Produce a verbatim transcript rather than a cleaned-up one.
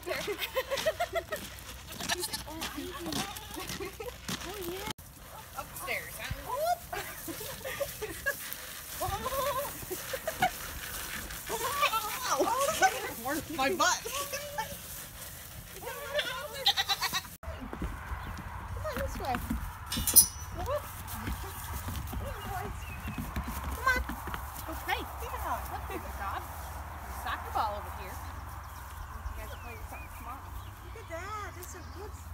here. Oh yeah. Upstairs, huh? Where's my butt? Come on this way. Come on. Okay. Yeah, that's good job. Soccer ball over here. You guys are playing something small. Look at that. That's a good